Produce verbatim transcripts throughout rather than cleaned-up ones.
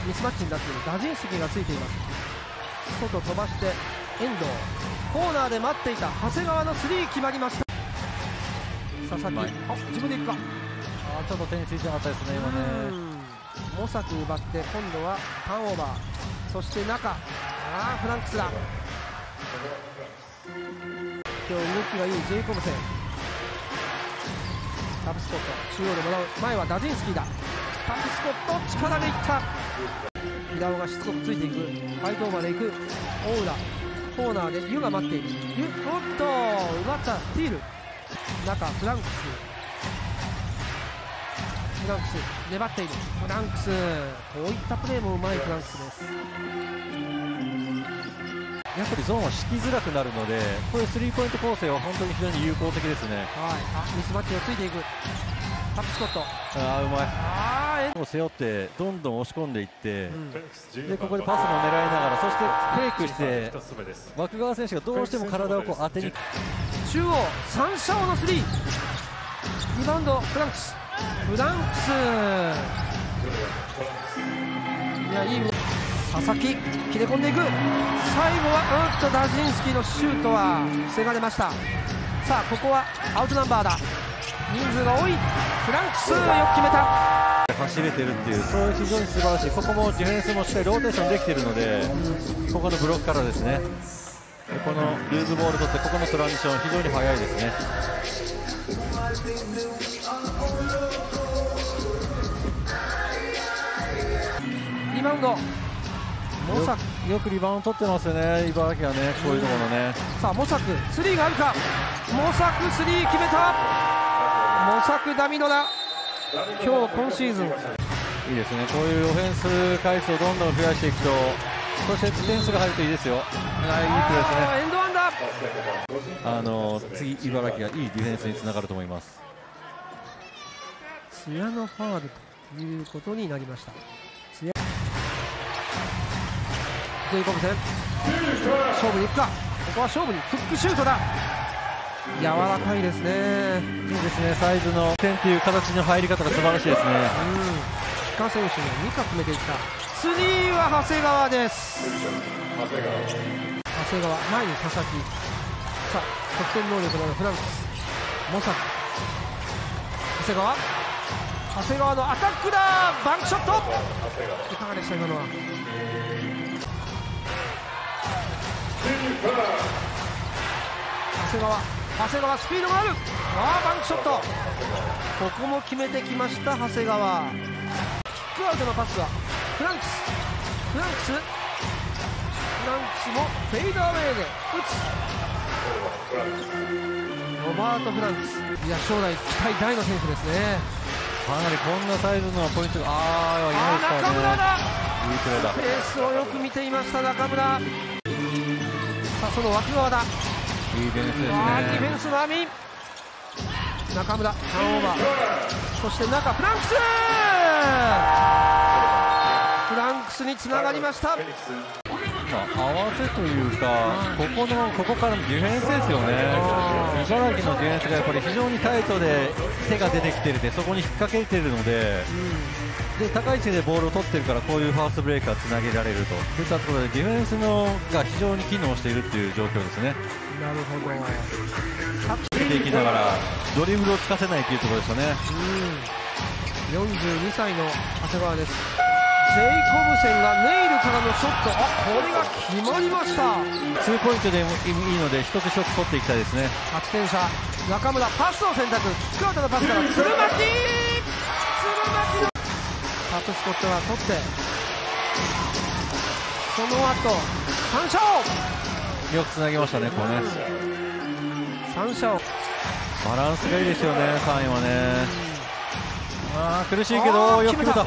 ミスマッチになっている。ダジンスキがついています。外飛ばして遠藤、コーナーで待っていた長谷川のスリー決まりました。佐々木、あ、自分でいくか。 あ、ちょっと手についてなかったですね今ね。 モサク奪って今度はターンオーバー、そして中、あーフランクスだ。今日動きがいいジェイコブセン、タブスコット中央でもらう。前はダジンスキーだ。タブスコット力でいった。平尾がしつこくついていく。ファイトオーバーでいく。大浦コーナーでユが待っている。ユ、おっと奪った。スティール中、フランクスフランクス粘っている。フランクス、こういったプレーもうまいフランクスです。 やっぱりゾーンは敷きづらくなるので、こういうスリーポイント構成は本当に非常に有効的ですね。 はい、あ、ミスマッチをついていく。タップスコット、 あーうまい。 あー、 を背負ってどんどん押し込んでいって、うん、でここでパスも狙いながら、そしてフェイクして湧川選手がどうしても体をこう当てに、 中央三シャオのスリー、リバウンドフランクス、フランクス、いや、いい。佐々木切れ込んでいく。最後はうんとダジンスキーのシュートは防がれました。さあここはアウトナンバーだ。人数が多い。フランクスよく決めた。 走れてるっていう、そういう非常に素晴らしい。ここもディフェンスもしっかりローテーションできているので、うん、ここのブロックからですね、このルーズボール取ってここのトランジション非常に速いですね。 リバウンドモサク、 よくリバウンド取ってますよね、茨城はね、こういうところね。 さあモサクスリーがあるか。モサクスリー決めた。モサクダミノだ。今日今シーズンいいですね。こういうオフェンス回数をどんどん増やしていくと、そして点数が入るといいですよ。いいプレーですね。 エンドワンだ。 あの次茨城がいいディフェンスにつながると思います。 津屋のファウルということになりました。ジェイコブセン勝負に行くか。ここは勝負にフックシュートだ。柔らかいですね。 いいですね。サイズの点という形の入り方が素晴らしいですね。うん、 木下選手もにか決めていった。スリーは長谷川です。長谷川前に佐々木、さあ得点能力のあるフランクス、モサク、長谷川長谷川のアタックだ。バンクショットいかがでした今のは。長谷川長谷川スピードがある。あーバンクショット、ここも決めてきました長谷川。キックアウトのパスはフランクスフランクスフランクスもフェイドアウェイで打つ。ロバート・フランクス、いや将来期待大の選手ですね。 かなりこんなサイズのポイントが、あー、いいです中村だ。 いいプレーだ。 スペースをよく見ていました中村。さあその脇側だ。 いいディフェンスですね。 ディフェンスの網、中村ターンオーバー、そして中フランクスフランクスにつながりました。 まあ、合わせというか、ここのここからのディフェンスですよね。茨城のディフェンスがやっぱり非常にタイトで手が出てきてるで、そこに引っ掛けてるので、うん、で高い位置でボールを取ってるから、こういうファーストブレイクがつなげられるといったところで、ディフェンスのが非常に機能しているっていう状況ですね。 なるほど。 でいきながらドリブルをつかせないというところですよね。 うん、よんじゅうにさいの長谷川です。ジェイコブセンがネイルからのショット、あ、これが決まりました。 ツーポイントでもいいので、一つ一つ取っていきたいですね。 はちてん差。中村パスを選択、キックアウトのパスから鶴巻鶴巻のタップスコットが取って、その後三シャオ、 よくつなぎましたね、ここね。 三シャオ、 バランスがいいですよね、カーンはね。あー苦しいけどよく決めた。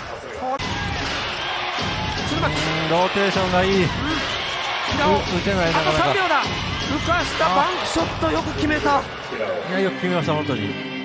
ローテーションがいい。うん、打てないなかなか。 あとさんびょうだ。浮かしたバンクショットよく決めた。 いやよく決めました本当に。